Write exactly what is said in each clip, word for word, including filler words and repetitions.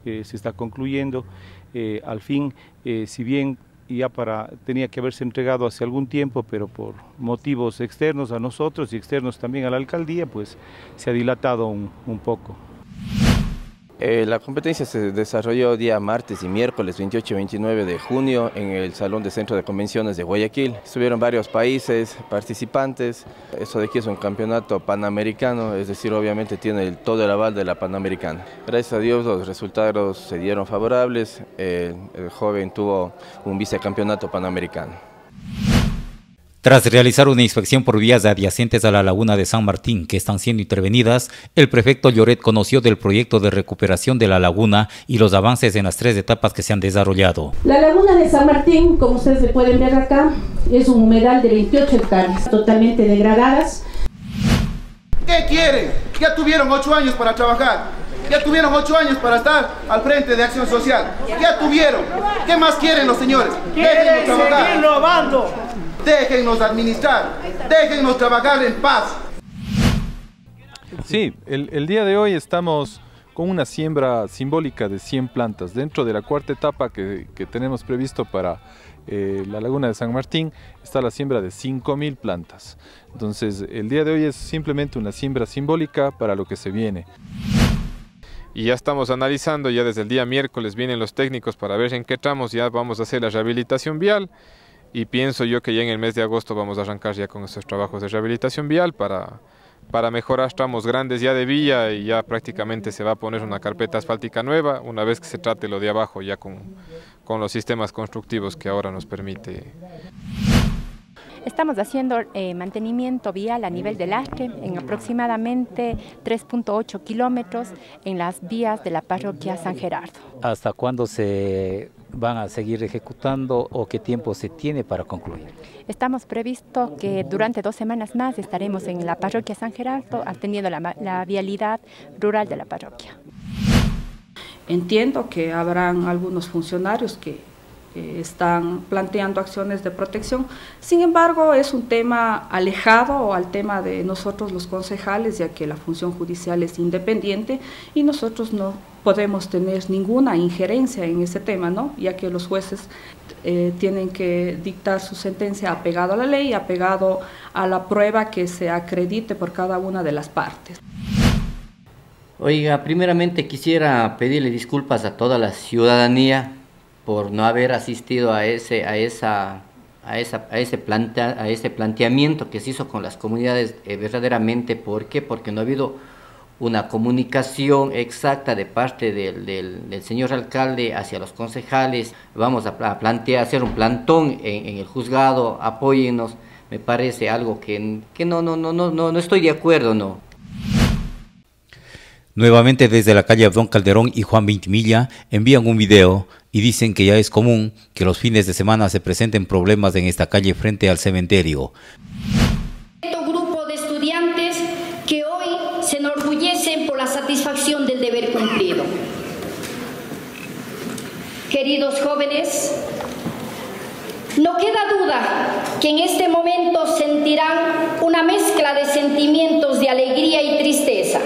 que se está concluyendo. Eh, al fin, eh, si bien ya para, tenía que haberse entregado hace algún tiempo, pero por motivos externos a nosotros y externos también a la alcaldía, pues se ha dilatado un, un poco. Eh, la competencia se desarrolló día martes y miércoles veintiocho y veintinueve de junio en el Salón de Centro de Convenciones de Guayaquil. Estuvieron varios países participantes. Eso de aquí es un campeonato panamericano, es decir, obviamente tiene el, todo el aval de la Panamericana. Gracias a Dios los resultados se dieron favorables. Eh, el joven tuvo un vicecampeonato panamericano. Tras realizar una inspección por vías adyacentes a la laguna de San Martín que están siendo intervenidas, el prefecto Lloret conoció del proyecto de recuperación de la laguna y los avances en las tres etapas que se han desarrollado. La laguna de San Martín, como ustedes se pueden ver acá, es un humedal de veintiocho hectáreas, totalmente degradadas. ¿Qué quieren? Ya tuvieron ocho años para trabajar, ya tuvieron ocho años para estar al frente de Acción Social, ya tuvieron. ¿Qué más quieren los señores? Quieren seguir robando. Déjennos administrar, déjennos trabajar en paz. Sí, el, el día de hoy estamos con una siembra simbólica de cien plantas. Dentro de la cuarta etapa que, que tenemos previsto para eh, la laguna de San Martín está la siembra de cinco mil plantas. Entonces el día de hoy es simplemente una siembra simbólica para lo que se viene. Y ya estamos analizando, ya desde el día miércoles vienen los técnicos para ver en qué tramos ya vamos a hacer la rehabilitación vial. Y pienso yo que ya en el mes de agosto vamos a arrancar ya con estos trabajos de rehabilitación vial para, para mejorar tramos grandes ya de vía, y ya prácticamente se va a poner una carpeta asfáltica nueva una vez que se trate lo de abajo ya con, con los sistemas constructivos que ahora nos permite. Estamos haciendo eh, mantenimiento vial a nivel del Astre en aproximadamente tres punto ocho kilómetros en las vías de la parroquia San Gerardo. ¿Hasta cuándo se van a seguir ejecutando o qué tiempo se tiene para concluir? Estamos previsto que durante dos semanas más estaremos en la parroquia San Gerardo atendiendo la, la vialidad rural de la parroquia. Entiendo que habrán algunos funcionarios que están planteando acciones de protección. Sin embargo, es un tema alejado al tema de nosotros los concejales, ya que la función judicial es independiente y nosotros no podemos tener ninguna injerencia en ese tema, ¿no? Ya que los jueces eh, tienen que dictar su sentencia apegado a la ley, apegado a la prueba que se acredite por cada una de las partes. Oiga, primeramente quisiera pedirle disculpas a toda la ciudadanía por no haber asistido a ese, a esa, a esa, a ese, plantea, a ese planteamiento que se hizo con las comunidades eh, verdaderamente. ¿Por qué? Porque no ha habido una comunicación exacta de parte del, del, del señor alcalde hacia los concejales. Vamos a, a plantear, hacer un plantón en, en el juzgado, apóyennos. Me parece algo que, que no, no, no, no, no, no estoy de acuerdo, no. Nuevamente desde la calle Abdón Calderón y Juan Vintimilla envían un video y dicen que ya es común que los fines de semana se presenten problemas en esta calle frente al cementerio. Este grupo de estudiantes que hoy se enorgullecen por la satisfacción del deber cumplido. Queridos jóvenes, no queda duda que en este momento sentirán una mezcla de sentimientos de alegría y tristeza.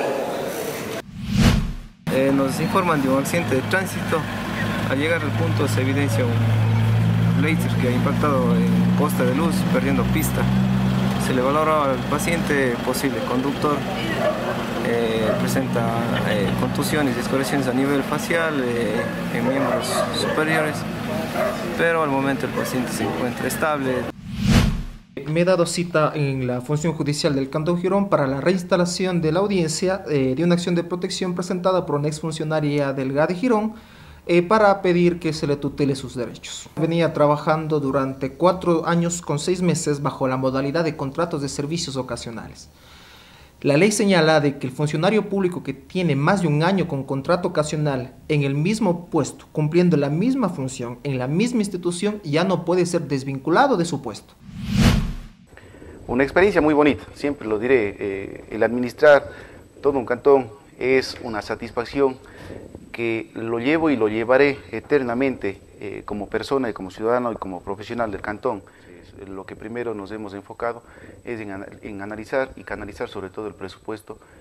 Eh, nos informan de un accidente de tránsito. Al llegar al punto se evidencia un blazer que ha impactado en un poste de luz, perdiendo pista. Se le valora al paciente posible conductor, eh, presenta eh, contusiones y descoloraciones a nivel facial, eh, en miembros superiores, pero al momento el paciente se encuentra estable. Me he dado cita en la función judicial del Cantón Girón para la reinstalación de la audiencia eh, de una acción de protección presentada por una exfuncionaria del G A de Girón eh, para pedir que se le tutele sus derechos. Venía trabajando durante cuatro años con seis meses bajo la modalidad de contratos de servicios ocasionales. La ley señala de que el funcionario público que tiene más de un año con contrato ocasional en el mismo puesto, cumpliendo la misma función en la misma institución, ya no puede ser desvinculado de su puesto. Una experiencia muy bonita, siempre lo diré, eh, el administrar todo un cantón es una satisfacción que lo llevo y lo llevaré eternamente eh, como persona y como ciudadano y como profesional del cantón. Lo que primero nos hemos enfocado es en, en analizar y canalizar sobre todo el presupuesto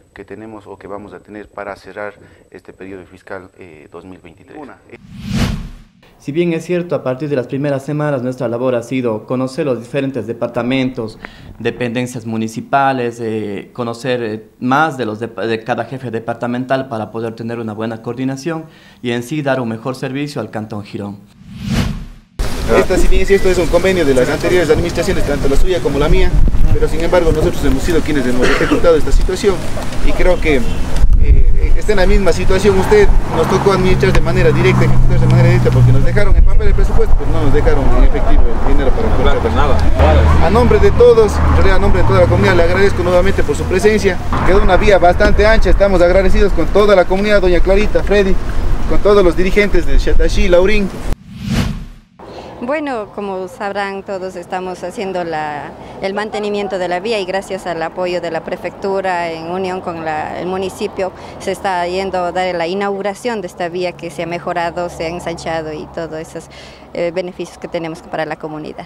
que tenemos o que vamos a tener para cerrar este periodo fiscal eh, dos mil veintitrés. Una, eh. Si bien es cierto, a partir de las primeras semanas nuestra labor ha sido conocer los diferentes departamentos, dependencias municipales, eh, conocer eh, más de, los de, de cada jefe departamental para poder tener una buena coordinación y en sí dar un mejor servicio al Cantón Girón. Esta, si bien es cierto, es un convenio de las anteriores administraciones, tanto la suya como la mía, pero sin embargo nosotros hemos sido quienes hemos ejecutado esta situación y creo que eh, está en la misma situación. Usted nos tocó administrar de manera directa, ejecutar de manera directa, porque nos dejaron en papel el presupuesto, pero no nos dejaron en efectivo el dinero para claro, pues nada. A nombre de todos, en realidad a nombre de toda la comunidad, le agradezco nuevamente por su presencia. Quedó una vía bastante ancha, estamos agradecidos con toda la comunidad, doña Clarita, Freddy, con todos los dirigentes de Xataxí, Laurín. Bueno, como sabrán todos, estamos haciendo la, el mantenimiento de la vía y gracias al apoyo de la prefectura en unión con la, el municipio se está yendo a dar la inauguración de esta vía que se ha mejorado, se ha ensanchado y todos esos eh, beneficios que tenemos para la comunidad.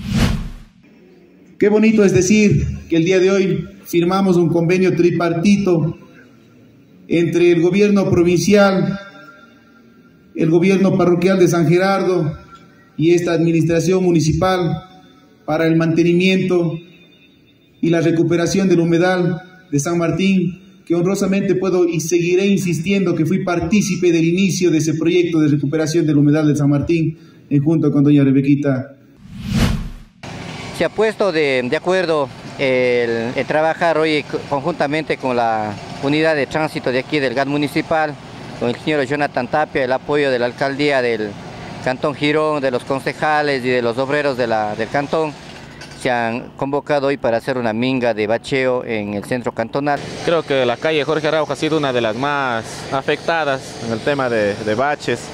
Qué bonito es decir que el día de hoy firmamos un convenio tripartito entre el gobierno provincial, el gobierno parroquial de San Gerardo y esta administración municipal para el mantenimiento y la recuperación del humedal de San Martín, que honrosamente puedo y seguiré insistiendo que fui partícipe del inicio de ese proyecto de recuperación del humedal de San Martín, en junto con doña Rebequita. Se ha puesto de, de acuerdo el, el trabajar hoy conjuntamente con la unidad de tránsito de aquí del G A T municipal, con el señor Jonathan Tapia, el apoyo de la alcaldía del Cantón Girón, de los concejales y de los obreros de la, del cantón. Se han convocado hoy para hacer una minga de bacheo en el centro cantonal. Creo que la calle Jorge Araujo ha sido una de las más afectadas en el tema de, de baches.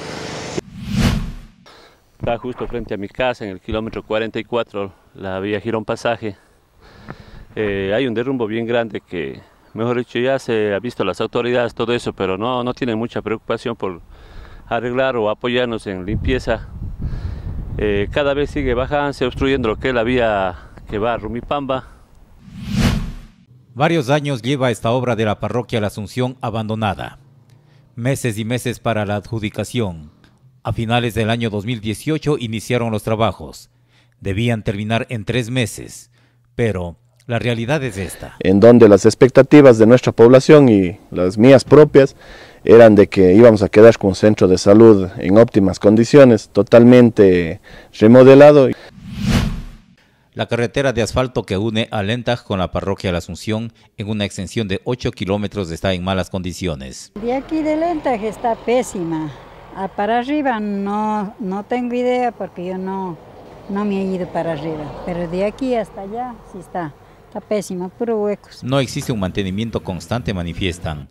Está justo frente a mi casa, en el kilómetro cuarenta y cuatro, la vía Girón Pasaje. Eh, hay un derrumbo bien grande que, mejor dicho, ya se ha visto las autoridades, todo eso, pero no, no tienen mucha preocupación por arreglar o apoyarnos en limpieza. Eh, cada vez sigue bajando, obstruyendo lo que es la vía que va a Rumipamba. Varios años lleva esta obra de la parroquia La Asunción abandonada. Meses y meses para la adjudicación. A finales del año dos mil dieciocho iniciaron los trabajos. Debían terminar en tres meses, pero la realidad es esta. En donde las expectativas de nuestra población y las mías propias eran de que íbamos a quedar con un centro de salud en óptimas condiciones, totalmente remodelado. La carretera de asfalto que une a Lentaj con la parroquia La Asunción en una extensión de ocho kilómetros está en malas condiciones. De aquí de Lentaj está pésima. Ah, para arriba no, no tengo idea porque yo no, no me he ido para arriba, pero de aquí hasta allá sí está, está pésima, puro huecos. No existe un mantenimiento constante, manifiestan.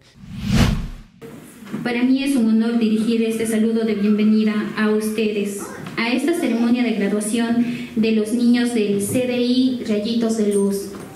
Para mí es un honor dirigir este saludo de bienvenida a ustedes, a esta ceremonia de graduación de los niños del C D I Rayitos de Luz.